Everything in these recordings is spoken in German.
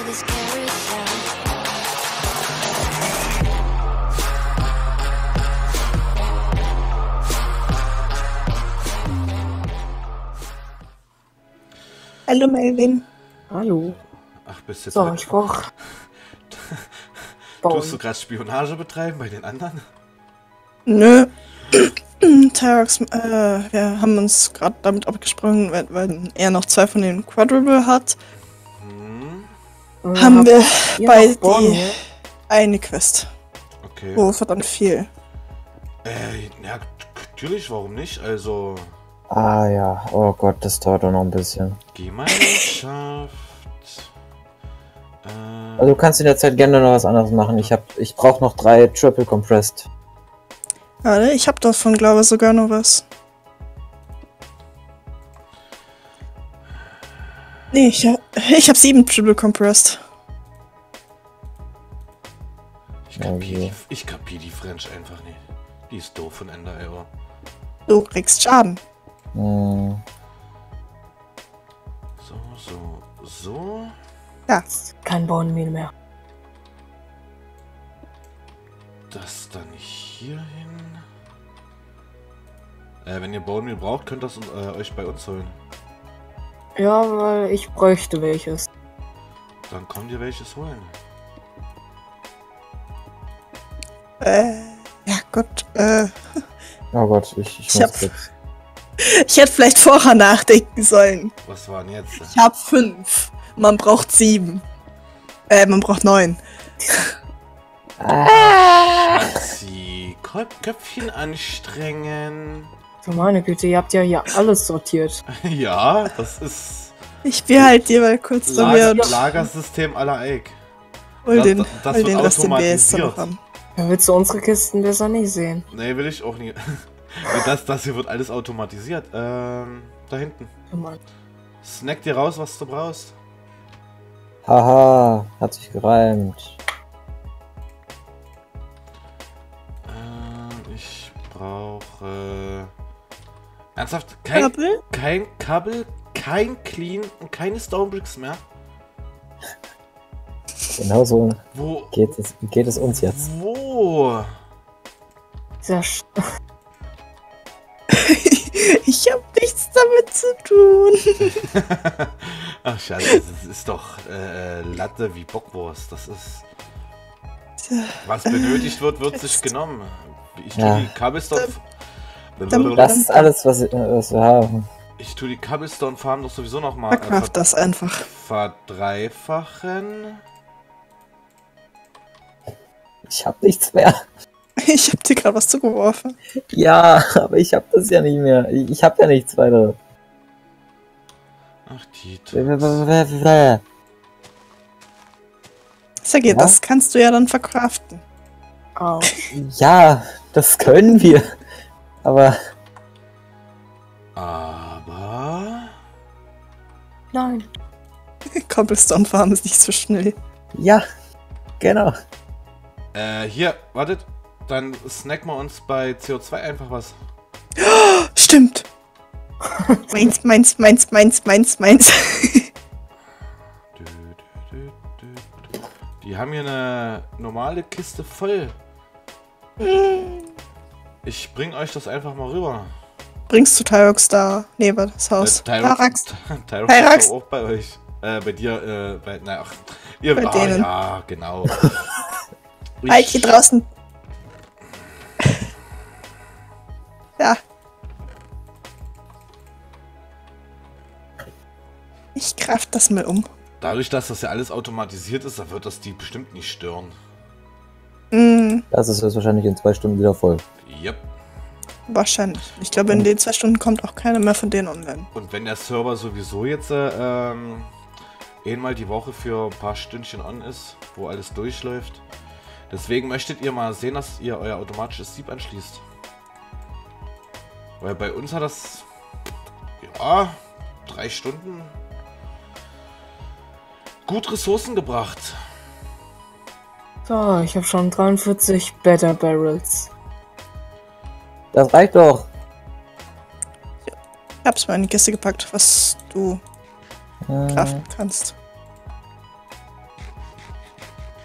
Hallo Melvin. Hallo. Ach, bist jetzt... So, ich brauch... Tust du gerade Spionage betreiben bei den anderen? Nö. Tyrox, wir haben uns gerade damit abgesprochen, weil er noch 2 von den Quadruple hat. Haben wir bei die eine Quest. Okay. Oh, verdammt viel. Ja, natürlich, warum nicht? Also... Ah ja, oh Gott, das dauert doch noch ein bisschen. Gemeinschaft... Also du kannst in der Zeit gerne noch was anderes machen. Ich brauche noch 3 Triple Compressed. Warte, ich hab davon, glaube ich, sogar noch was. Nee, ich hab 7 Triple Compressed. Ich kapier die French einfach nicht. Die ist doof von Ender, ey. Du kriegst Schaden. Hm. So. Ja. Kein Bone mehr. Das dann hier hin. Wenn ihr Bone Meal braucht, könnt ihr das euch bei uns holen. Ja, weil ich bräuchte welches. Dann kommt ihr welches holen. Ja Gott, Oh Gott, ich muss jetzt. Ich hätte vielleicht vorher nachdenken sollen. Was war denn jetzt? Ich hab 5. Man braucht 7. Man braucht 9. Schatzi, Köpfchen anstrengen. Du meine Güte, ihr habt ja hier alles sortiert. Ja, das ist... Ich behalte dir mal kurz so mir und Lagersystem aller Eik. hol den wird Rest im BS noch automatisiert. haben. Ja, willst du unsere Kisten besser nicht sehen? Nee, will ich auch nie. Das hier wird alles automatisiert. Da hinten. Du Mann. Snack dir raus, was du brauchst. Haha, hat sich gereimt. Ich brauche... Ernsthaft? Kabel? Kein Kabel, kein Clean und keine Stonebricks mehr? Genau so Wo? geht es uns jetzt. Wo? Sehr Ich hab nichts damit zu tun. Ach scheiße, das ist doch Latte wie Bockwurst. Das ist... Was benötigt wird, wird sich genommen. Ich tue die Cobblestone... Das ist alles, was wir haben. Ich tue die Cobblestone Farm doch sowieso noch mal Verkraft das einfach. verdreifachen. Ich hab nichts mehr. Ich hab dir gerade was zugeworfen. Ja, aber ich hab das ja nicht mehr. Ich hab ja nichts weiter. Ach, die... Sag ihr, das kannst du ja dann verkraften. Au. Ja, das können wir. Aber... Nein. Cobblestone Farm ist nicht so schnell. Ja, genau. Hier, wartet. Dann snacken wir uns bei CO2 einfach was. Stimmt. meins. Die haben hier eine normale Kiste voll. Ich bring euch das einfach mal rüber. Bringst du Tyrox da neben das Haus? Tyrox ist auch bei euch. Bei dir, ihr, bei denen. Ja, genau. Halt hier draußen. Ja. Ich kraft das mal um. Dadurch, dass das ja alles automatisiert ist, da wird das die bestimmt nicht stören. Das ist jetzt wahrscheinlich in 2 Stunden wieder voll. Yep. Wahrscheinlich. Ich glaube, in den 2 Stunden kommt auch keiner mehr von denen online. Und wenn der Server sowieso jetzt einmal die Woche für ein paar Stündchen on ist, wo alles durchläuft. Deswegen möchtet ihr mal sehen, dass ihr euer automatisches Sieb anschließt. Weil bei uns hat das, ja, 3 Stunden gut Ressourcen gebracht. So, ich habe schon 43 Better Barrels. Das reicht doch. Ich hab's mal in die Kiste gepackt, was du craften kannst.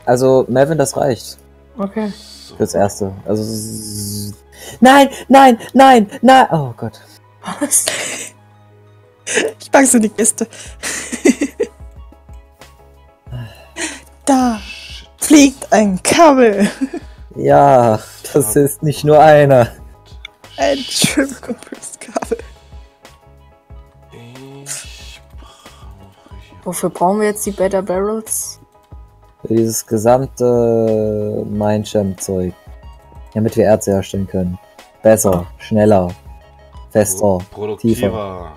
Also, Melvin, das reicht. Okay. So. Fürs Erste. Also. Nein, nein, nein, nein. Oh Gott. Was? Ich pack's in die Kiste. Da Shit. fliegt ein Kabel. Ja, das ist nicht nur einer. Ein Triple Compressed Kabel. Ich brauche hier. Wofür brauchen wir jetzt die Better Barrels? Für dieses gesamte Mindsham-Zeug. Damit wir Erze herstellen können. Besser, schneller, fester, tiefer. Produktiver.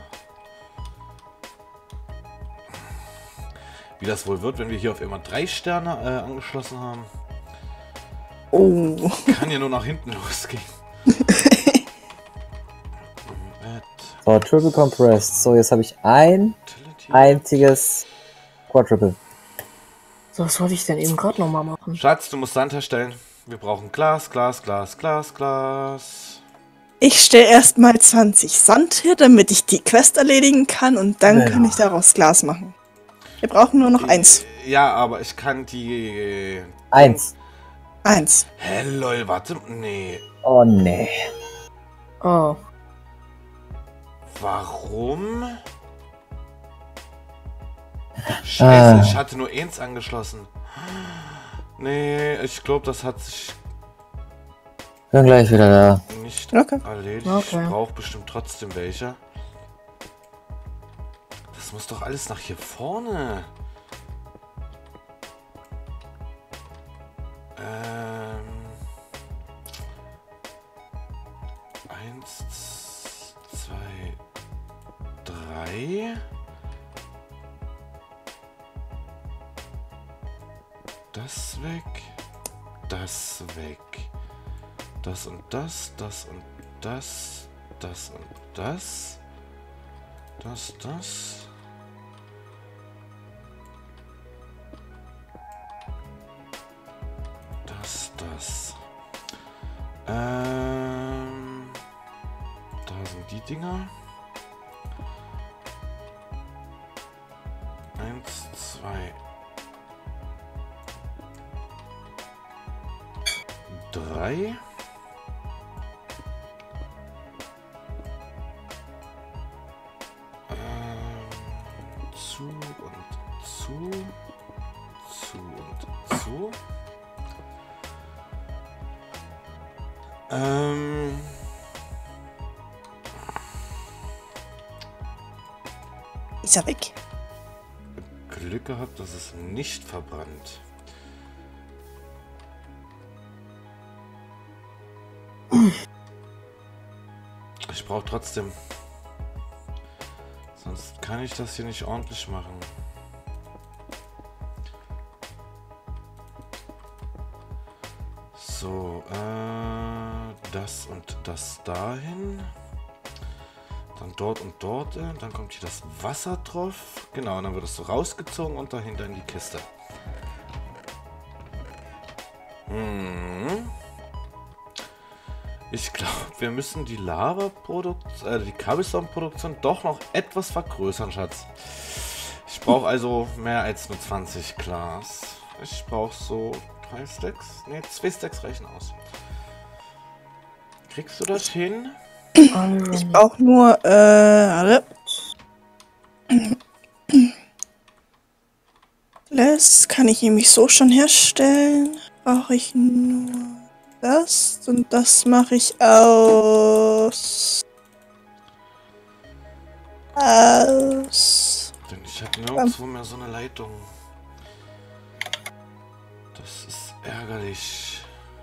Wie das wohl wird, wenn wir hier auf immer 3 Sterne angeschlossen haben. Oh. Kann ja nur nach hinten losgehen. So, Triple Compressed. So, jetzt habe ich ein einziges Quadruple. So, was wollte ich denn eben gerade nochmal machen? Schatz, du musst Sand herstellen. Wir brauchen Glas, Glas, Glas, Glas, Glas. Ich stelle erstmal 20 Sand her, damit ich die Quest erledigen kann und dann Ja. kann ich daraus Glas machen. Wir brauchen nur noch eins. Ja, aber ich kann die... Eins. Eins. Hä, lol, warte. Nee. Oh nee. Oh. Warum? Scheiße, Ah. ich hatte nur eins angeschlossen. Nee, ich glaube, das hat sich Bin gleich wieder da. nicht Okay. erledigt. Okay. Ich brauche bestimmt trotzdem welche. Das muss doch alles nach hier vorne. Eins, zwei, drei. Das weg. Das weg. Das und das. Das und das. Das und das. Das. Das. Da sind die Dinger. 1, 2, 3. Zu und zu. Zu und zu. Ist er weg? Glück gehabt, dass es nicht verbrannt. Ich brauche trotzdem. Sonst kann ich das hier nicht ordentlich machen. So, das und das dahin. Dann dort und dort. Dann kommt hier das Wasser drauf. Genau, und dann wird es so rausgezogen und dahinter in die Kiste. Ich glaube, wir müssen die die Cobblestone-Produktion doch noch etwas vergrößern, Schatz. Ich brauche also mehr als nur 20 Glas. Ich brauche so 3 Stacks. Ne, 2 Stacks reichen aus. Kriegst du das hin? Ich brauche nur, warte. Das kann ich nämlich so schon herstellen. Brauche ich nur das und das mache ich aus. Denn ich habe nirgendwo mehr so eine Leitung. Das ist ärgerlich.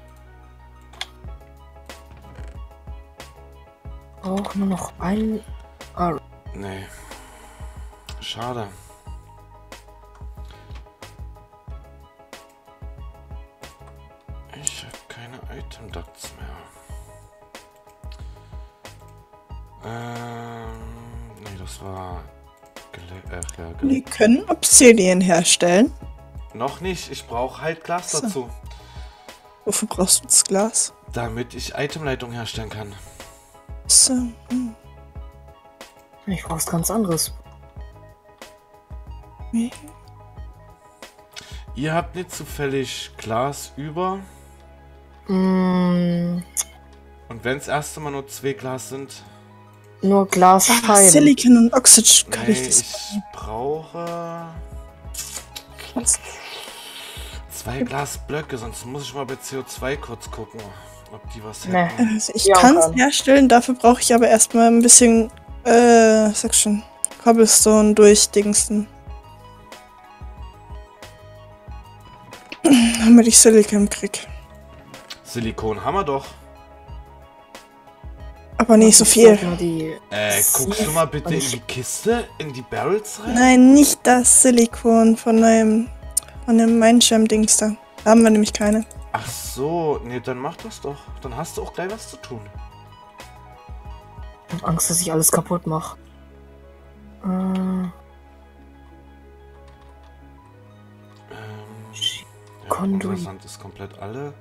Auch nur noch ein. Nee. Schade. Ich habe keine Item Ducts mehr. Nee, das war Wir können Obsidian herstellen. noch nicht. Ich brauche halt Glas So. dazu, Wofür brauchst du das Glas? damit ich Itemleitung herstellen kann. So. Ich brauch was ganz anderes. Ihr habt nicht zufällig Glas über? Mm, Und wenn es erst einmal nur 2 Glas sind? nur Glasscheiben. Silicon und Oxygen kann Nee, ich das. ich brauche Was? 2 Glasblöcke, sonst muss ich mal bei CO2 kurz gucken, ob die was Nee. hätten. Also ich Ja, kann es kann. herstellen, dafür brauche ich aber erstmal ein bisschen, sag schon, Cobblestone durchdingsten. Damit ich Silicon krieg. Silikon haben wir doch. Aber nicht so viel. Sag mal, die Guckst du mal bitte in die Kiste, in die Barrels rein? Nein, nicht das Silikon von dem Mindsham-Dings da. Da haben wir nämlich keine. Ach so, nee, dann mach das doch. Dann hast du auch gleich was zu tun. Ich hab Angst, dass ich alles kaputt mache. Ja, Konduit. unser Sand ist komplett alle.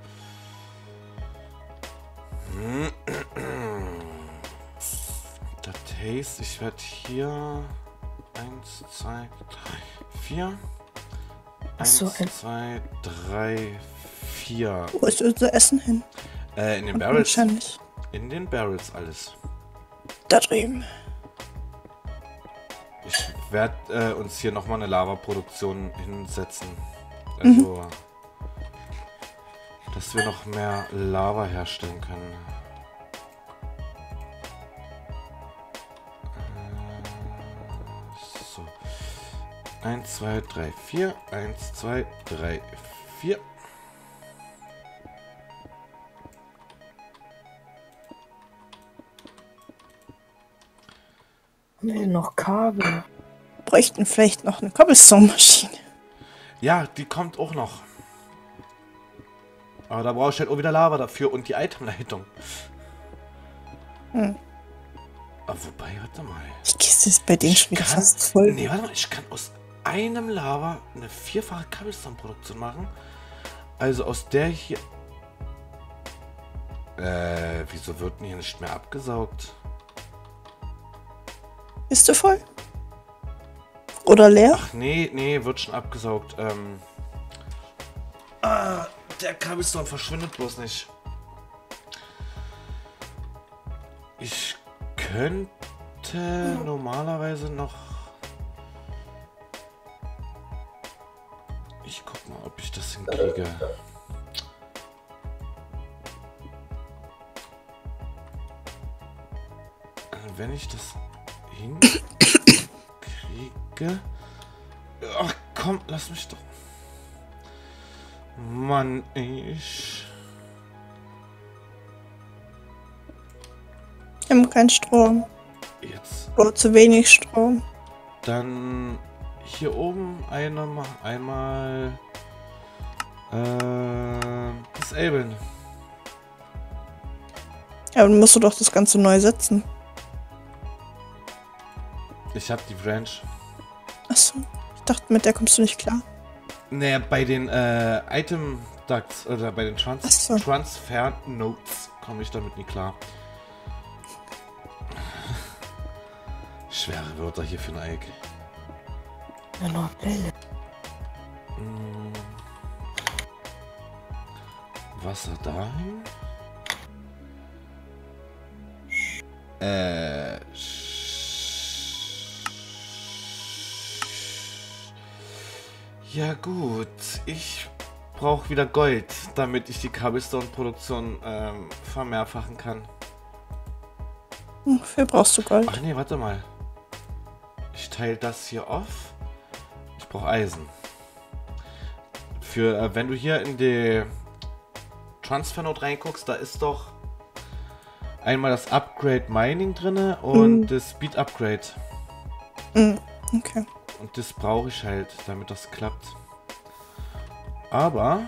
Das heißt, ich werde hier 1, 2, 3, 4. Ach so, 1, 2, 3, 4. Wo ist unser Essen hin? In den Und Barrels. wahrscheinlich In den Barrels alles. da drüben. Ich werde uns hier nochmal eine Lava-Produktion hinsetzen. Also, dass wir noch mehr Lava herstellen können. So. 1, 2, 3, 4. 1, 2, 3, 4. Haben wir denn noch Kabel? Bräuchten vielleicht noch eine Cobblestone-Maschine. Ja, die kommt auch noch. Aber da brauchst du halt auch wieder Lava dafür und die Itemleitung. Aber wobei, warte mal. Die Kiste ist bei denen schon wieder fast voll. Nee, warte mal, ich kann aus einem Lava eine 4-fache Cobblestone-Produktion machen. Also aus der hier... wieso wird denn hier nicht mehr abgesaugt? Bist du voll? Oder leer? Ach nee, wird schon abgesaugt. Der Cobblestone verschwindet bloß nicht. Ich könnte normalerweise noch... Ich guck mal, ob ich das hinkriege. Wenn ich das hinkriege... Ach komm, lass mich doch... Mann, ich... Wir haben keinen Strom. Jetzt... Oder zu wenig Strom. Dann hier oben einmal disablen. Ja, dann musst du doch das Ganze neu setzen. Ich habe die Branch. Achso. Ich dachte, mit der kommst du nicht klar. Naja, bei den Item Ducts oder bei den Ach so. Transfer Notes komme ich damit nie klar. Schwere Wörter hier für ein Ike. Ja, noch Bälle. Wasser dahin. Ja gut, ich brauche wieder Gold, damit ich die Cobblestone-Produktion vermehrfachen kann. Wofür brauchst du Gold? Ach nee, warte mal. Ich teile das hier auf. Ich brauche Eisen. Für, wenn du hier in die Transfer-Node reinguckst, da ist doch einmal das Upgrade Mining drin und das Speed Upgrade. Okay. Und das brauche ich halt, damit das klappt. Aber...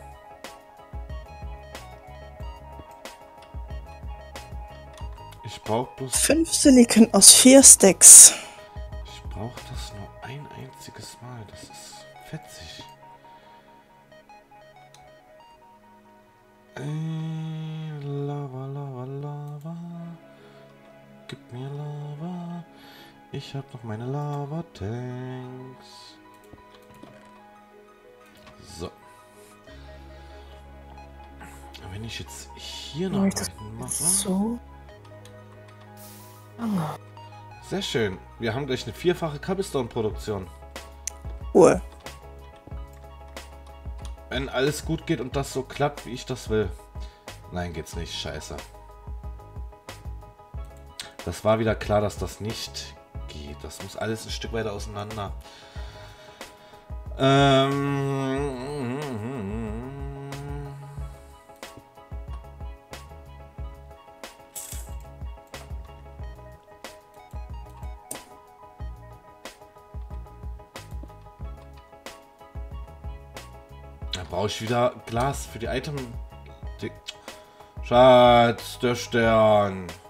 ich brauche bloß... 5 Silicon aus 4 Stacks. Ich brauche das nur ein einziges Mal. Das ist fetzig. Lava, Lava, Lava. Gib mir Lava. Ich habe noch meine Lava-Tanks. wenn ich jetzt hier noch Mach mal ich das hinmache. so? Lange. Sehr schön. Wir haben gleich eine 4-fache Cobblestone-Produktion. Cool. Wenn alles gut geht und das so klappt, wie ich das will. Nein, geht's nicht. Scheiße. Das war wieder klar, dass das nicht geht. Das muss alles ein Stück weiter auseinander. Da brauche ich wieder Glas für die Item. Schatz, der Stern.